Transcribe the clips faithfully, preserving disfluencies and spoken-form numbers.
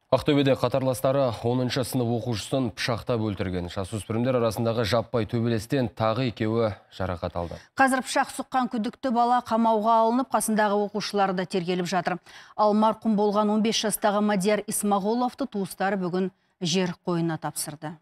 Ақтөбеде қатарластары оныншы сынып оқушысын пышақтап өлтірген. Жасөспірімдер арасындағы жаппай төбелестен тағы екеуі жарақат алды. Қазір пышақ сұққан күдікті бала қамауға алынып, қасындағы оқушылары да тергеліп жатыр. Ал марқұм болған он бес жастағы Мадияр Исмағұловты туыстары бүгін жер қойнына тапсырды.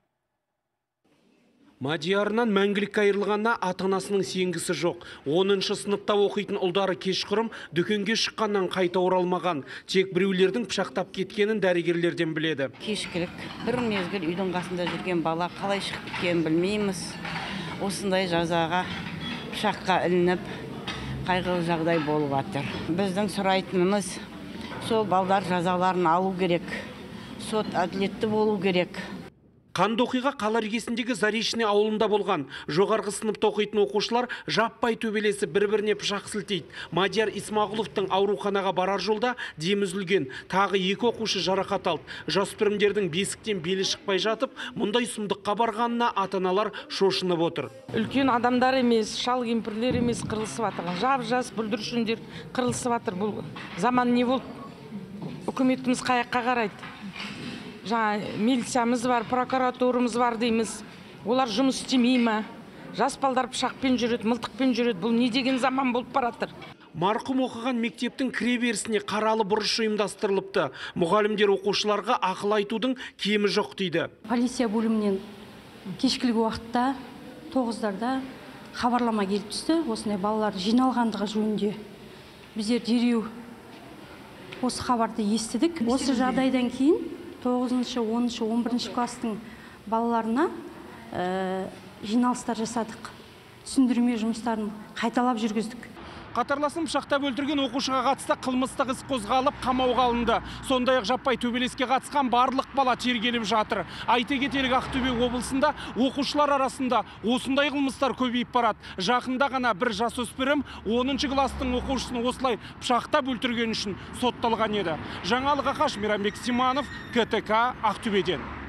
Мадиярынан мәңгілік айырылғанына ата-анасының сенгісі жоқ. оныншы сыныпта оқитын ұлдары кешқұрым дүкенге шыққаннан қайта оралмаған. Тек біреулердің пышақтап кеткенін дәрігерлерден біледі. Кешкілік бір мезгіл үйдің қасында жүрген бала қалай шығып кеткенін білмейміз. Осындай жазаға пышаққа ілініп, қайғылы жағдай болып жатыр. Біздің сұрайтынымыз, сол балдар жазаларын алу керек. Сот әділетті болу керек. Қанды оқиға қала іргесіндегі Заречный ауылында болған. Жоғарғы сыныпта оқитын оқушылар жаппай төбелесі бір-біріне пышақ сілтейді. Мадияр Исмағұловтың ауруханаға барар жолда дем үзілген. Тағы екі оқушы жарақат алды. Жасөспірімдердің бесіктен белі шықпай жатып, мұндай сұмдыққа барғанына ата-аналар шошынып отыр. Үлкен адамдар емес, шал кемпірлер емес қырылысып жатыр. Жап-жас бүлдіршіндер қырылысып жатыр. Бұл заман не болды? Үкіметіміз қаяққа қарайды? Жаңа милициямыз бар, прокуратурамыз бар дейміз. Олар жұмыс істемей ме? Жас балдар пышақпен жүреді, мылтықпен жүреді. Бұл не деген заман болып баратыр? Марқұм оқыған мектептің кіреберісіне қаралы бұрыш ұйымдастырылыпты. Мұғалімдер оқушыларға ақыл айтудың кемі жоқ дейді. Полиция бөлімінен кешкілік уақытта тоғыздарда хабарлама келіп түсті. Осындай балалар жиналғандығы жөнінде. Біздер дереу осы хабарды естідік. Осы жағдайдан кейін тоғызыншы, оныншы, он бірінші кластың балаларына ә, жиналыстар жасадық. Түсіндірме жұмыстарын қайталап жүргіздік. Қатарласын пышақтап өлтірген оқушыға қатысты қылмыстық іс қозғалып, қамауға алынды. Сондай-ақ жаппай төбелеске қатысқан барлық бала тергеліп жатыр. Айта кетелік, Ақтөбе облысында оқушылар арасында осындай қылмыстар көбейіп барады. Жақында ғана бір жасөспірім оныншы кластың оқушысын осылай пышақтап өлтірген үшін сотталған еді. Жаңалық Ақаш, Мейрамбек Симанов, КТК, Ақтөбеден.